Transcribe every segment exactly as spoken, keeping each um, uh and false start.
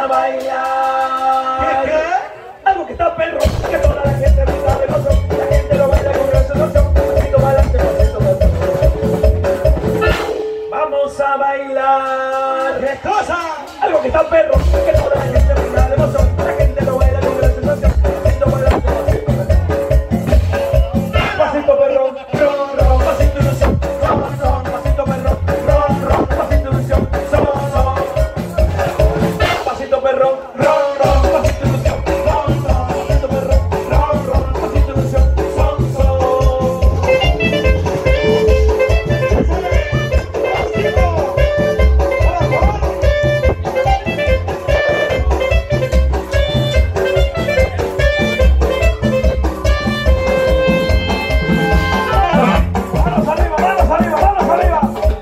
bailar. ¿Qué, qué? Algo que está perro, que toda la gente brinda de gozo. La gente lo baila con resolución. Pasito para adelante, pasito para atrás. Vamos a bailar. ¿Qué cosa? Algo que está perro, que toda la gente brinda de gozo. La gente lo baila con resolución. Pasito para adelante, pasito para atrás. Pasito perro, ron, ron, pasito ilusión. Ron, ron, pasito perro, ron, ron, pasito ilusión. Son, son. Pasito perro, ron, ron, pasito ilusión. Ron, ron, pasito perro, ron, ron, pasito ilusión. Son, son. Vamos arriba, vamos arriba, vamos arriba.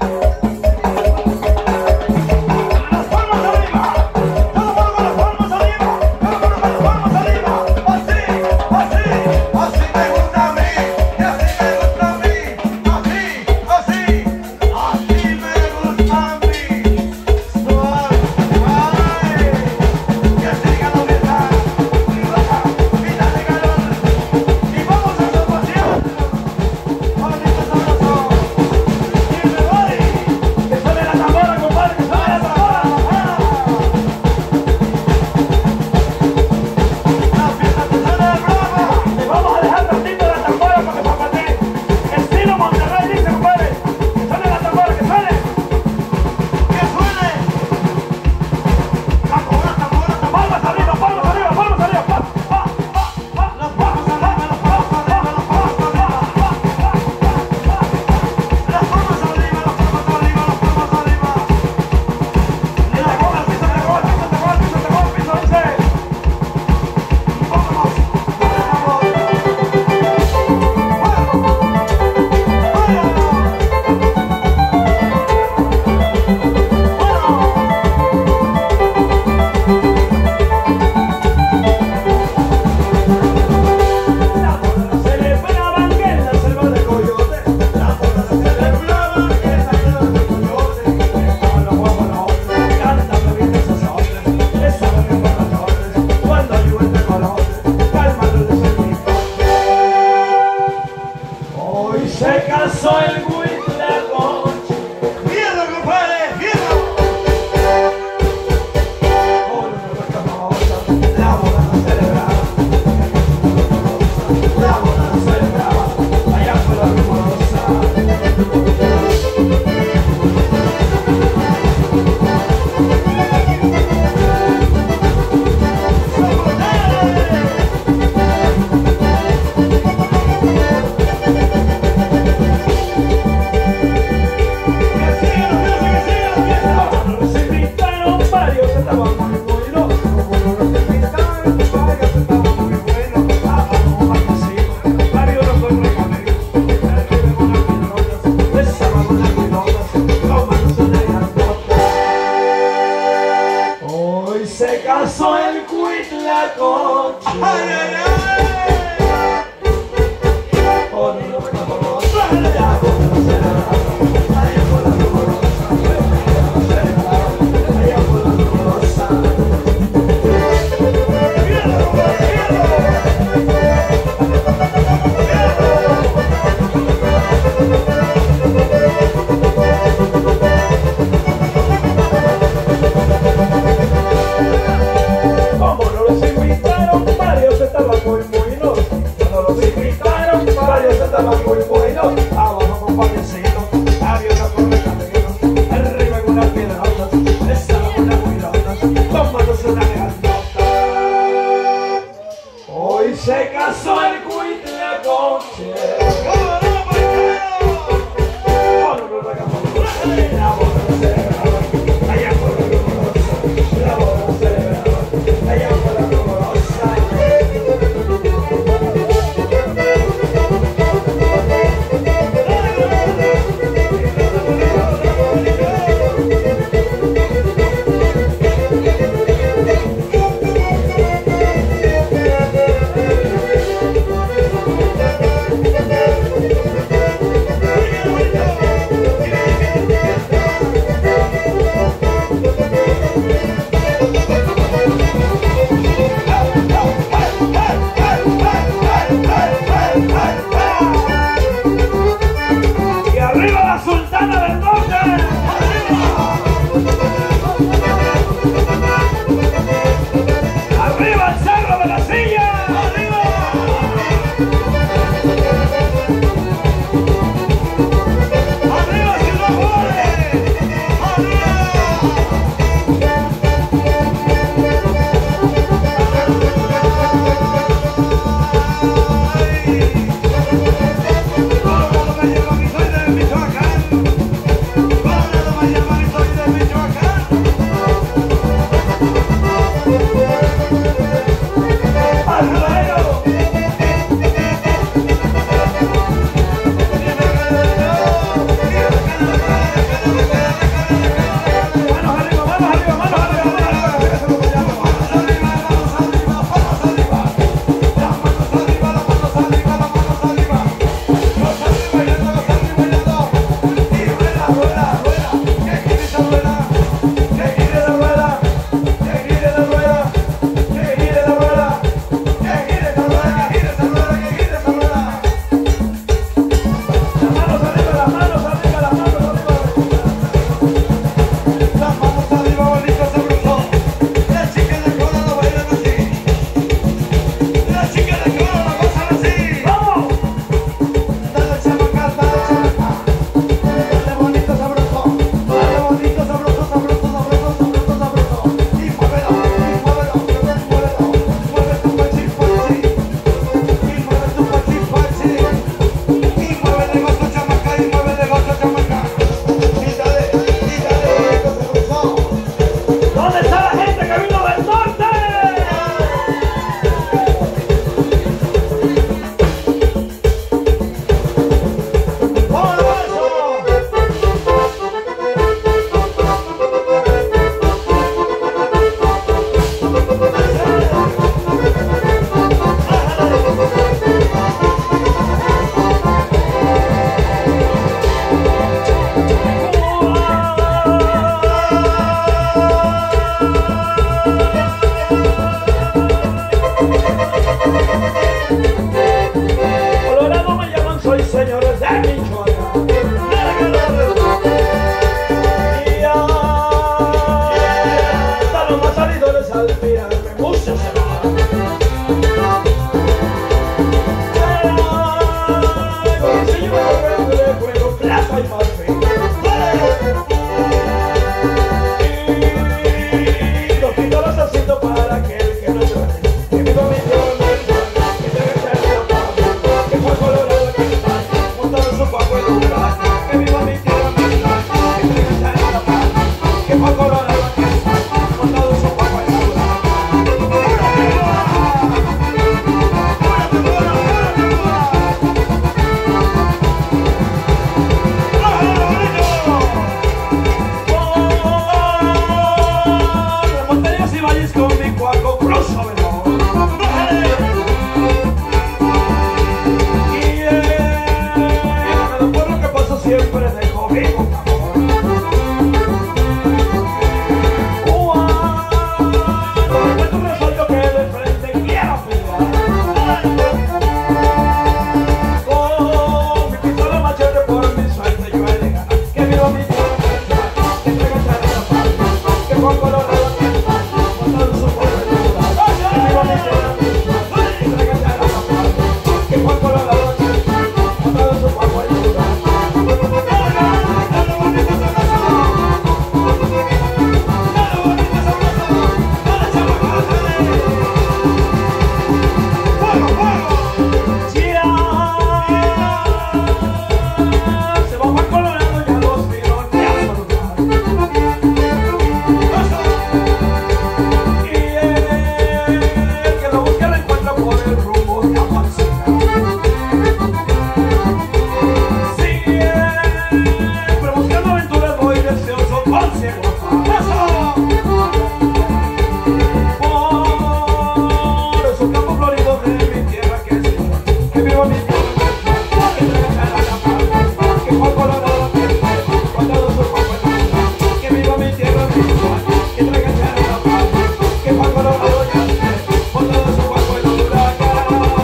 Las palmas arriba. Todo mundo con las palmas arriba. Todo mundo con las palmas arriba. Así, así. Así me gusta a mí, y así me gusta a mí, así, así, así me gusta a mí. Suave, ay, que siga la fiesta, y baja, y dale calor, y vamos a su pasión. Bonito sabroso, y me voy. Que suene la tambora, compadre, que suene la tambora. La fiesta te sale brava. Le vamos a dejar tantito la tambora para que zapatee. Estilo Monterrey dice, compadre. Que suene la tambora, que suene. Que suene. Tambora, tambora, tambora. Palmas arriba, palmas arriba, palmas arriba. Pa, pa, pa, pa. Las palmas arriba, las palmas arriba, las palmas arriba. Las palmas arriba, las palmas arriba, las palmas arriba. Y la cola, piso, te gol, piso, te gol, piso, te gol, piso, dice. Vámonos, vámonos. La boda no se le esperaban que en la selva del coyote. La boda se celebraba en esa isla de Coyote. Estaban los guapolones cantando bien esos hombres. Estaban en borrachones cuando llueve de colores. Calmando el sentimiento. Hoy se casó el Huitlacoche. ¡Miedo, compadre! ¡Miedo! Con una nuestra famosa. La boda no celebraba. La boda no celebraba. Allá fue la rumorosa. Nos invitaron varios, estaban muy buenos. Varios no son recameros. Besábamos las pilotas, tomándose de las botas. Hoy se casó el Huitlacoche. ¡Ay, ay, ay! Con una buena famosa. La boda no celebraba. Allá fue la rumorosa. La boda no celebraba. Allá fue la rumorosa. ¡Miedo, compadre! ¡Miedo! Como no los invitaron, varios estaban que traiga charapa, que Paco lo doña, por todo su cuerpo en huracán.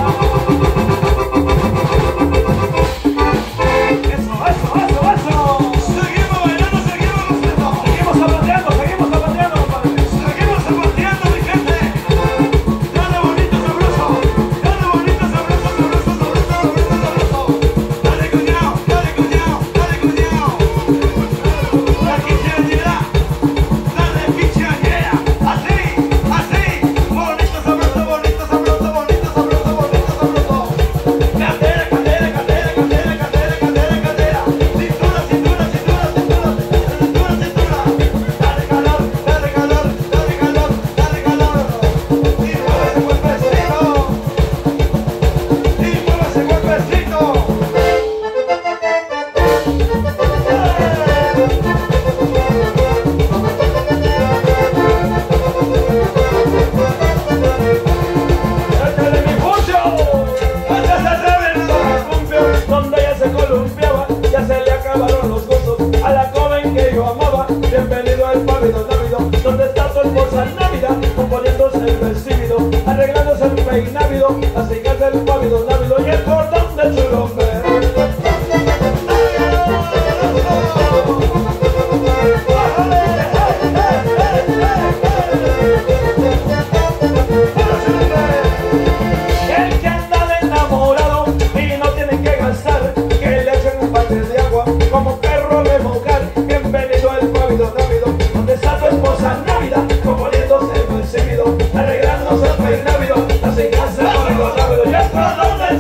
Eso, eso, eso, eso. Seguimos bailando, seguimos gozando. Seguimos zapateando, seguimos zapateando, compadre. Seguimos zapateando, mi gente. Dale bonito, sabroso. Dale bonito, sabroso, sabroso, sabroso, sabroso, sabroso. Dale cuñao, dale cuñao, dale cuñao. La quinceañera, dale quinceañera. Así, así. Bonito, sabroso, bonito, sabroso, bonito, sabroso, bonito, sabroso. Candela, candela, candela, candela, candela, candela, candela. Cintura, cintura, cintura, cintura, cintura, cintura. Dale calor, dale calor, dale calor, dale calor. Y mueve ese cuerpecito. Y mueve ese cuerpecito. ¡Échale mi pucho! ¡Ya se reventó el cumpio! Donde ella se columpiaba, ya se le acabaron los gozos a la joven que yo amaba. Bienvenido al pávido návido, donde está tu esposa Navidad, componiéndose el vestido, arreglándose el peinávido, así que es el pávido návido y el cordón de su nombre. El que anda de enamorado y no tiene que gastar, que le echen un balde de agua como perro de mojar. Bienvenido al pávido návido, donde está tu esposa Navidad, componiéndose el vestido, arreglándose el peinávido, así que es el pávido návido y el cordón de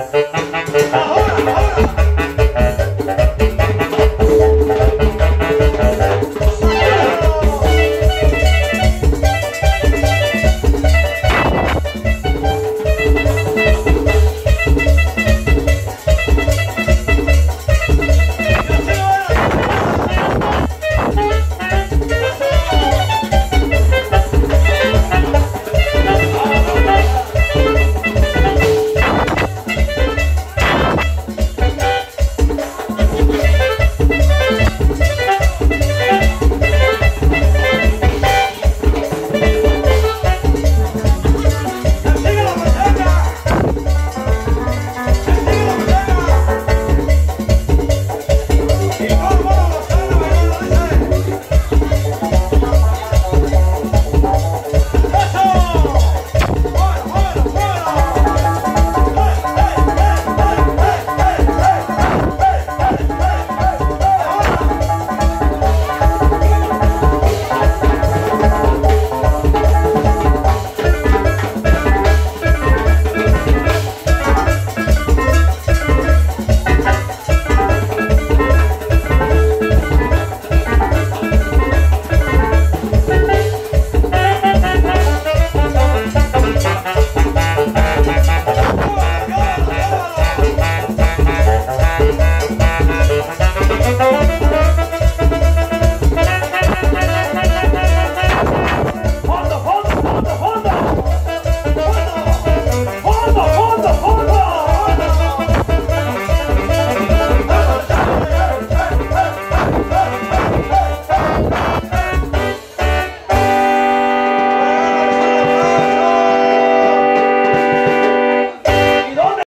Thank you.